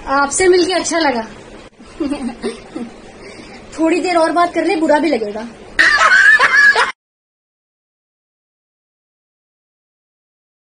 आपसे मिलके अच्छा लगा। थोड़ी देर और बात कर ले, बुरा भी लगेगा।